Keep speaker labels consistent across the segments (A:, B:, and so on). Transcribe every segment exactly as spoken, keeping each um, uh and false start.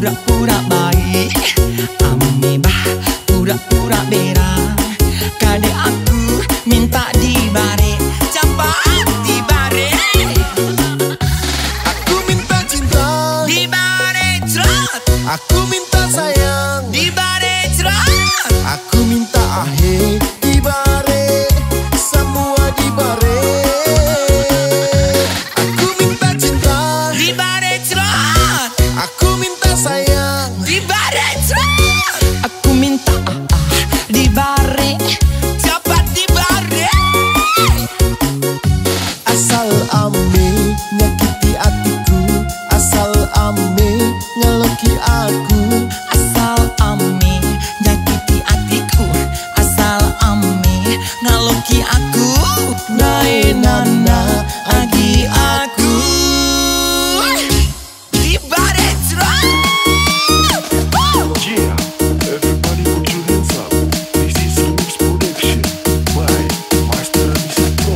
A: pura-pura baik, ame bah pura-pura berang. Kade aku minta dibare, cepat dibare.
B: Aku minta cinta
A: Dibare cerot,
B: aku minta sayang
A: dibare cerot.
B: aku minta akhir dibare, semua dibare. Aku minta cinta
A: Dibare cerot,
B: aku minta sayang
A: dibare cerot. Aku minta ah, ah, dibare, cepat dibare.
B: asal ame nyakiti hatiku, asal ame ngeloki aku.
A: Asal ame nyakiti hatiku, asal ame ngaloki aku.
B: Nae nana agi aku.
A: Dibare cerot.
C: Yeah, everybody put your hands up. This is Remix Production by Master Anissa Pro.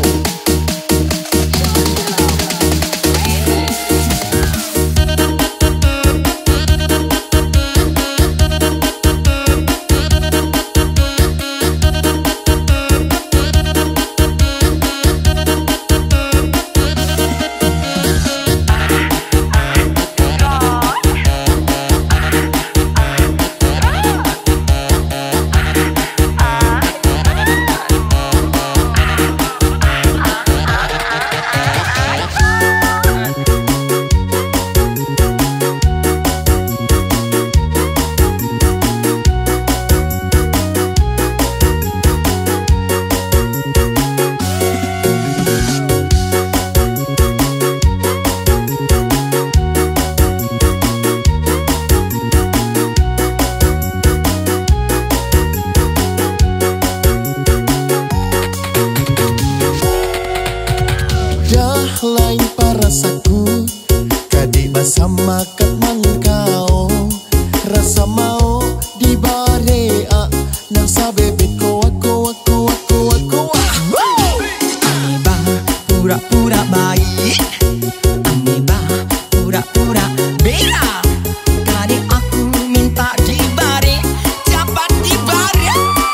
B: Dah lain parasaku, kadi bersama katman kau. Rasa mau dibare ah, nang sabebe ko aku aku aku aku.
A: Ame bah pura-pura baik, ame bah pura-pura berang. Kade aku minta dibare, cepat dibare.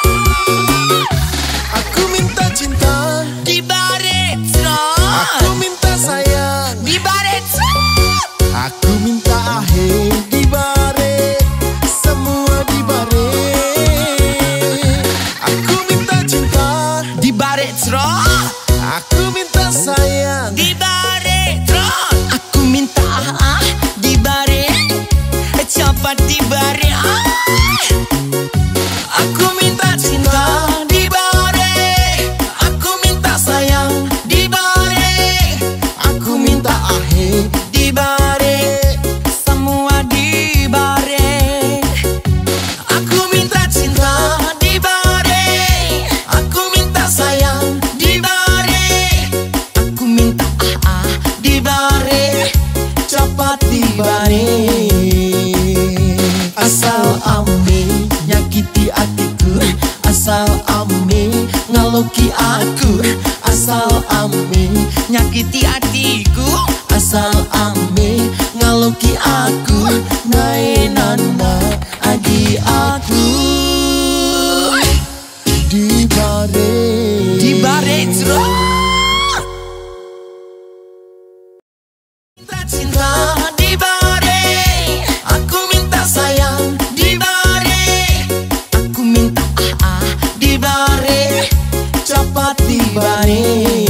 B: Aku minta cinta,
A: Dibare cerot,
B: aku minta sayang,
A: dibare cerot.
B: aku minta akhir dibare, semua dibare. Aku minta cinta,
A: Dibare cerot,
B: aku minta sayang,
A: dibare cerot. Aku minta ah, ah, dibare, cepat dibare. Ah. Aku minta cinta, dibare. Aku minta sayang, dibare.
B: aku minta akhir
A: Dibare, semua dibare. Aku minta cinta, dibare. Aku minta sayang, dibare. Aku minta ah, ah, dibare, cepat dibare.
B: asal ame nyakiti hatiku, asal ame ngaloki aku, asal ame
A: Nyakiti hatiku,
B: asal ame ngaloki aku. Nae nana agi aku. Dibare
A: dibare cerot. Minta cinta, dibare. Aku minta sayang, dibare. Aku minta ah, ah, dibare, cepat dibare.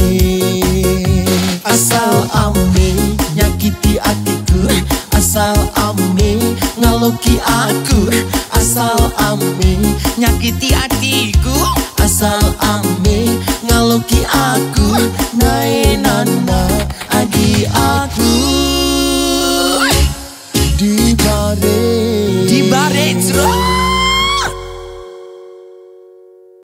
B: asal ame nyakiti hatiku, asal ame ngaloki aku, asal ame
A: Nyakiti hatiku,
B: asal ame ngaloki aku. Nae nana agi aku. Dibare
A: dibare cerot.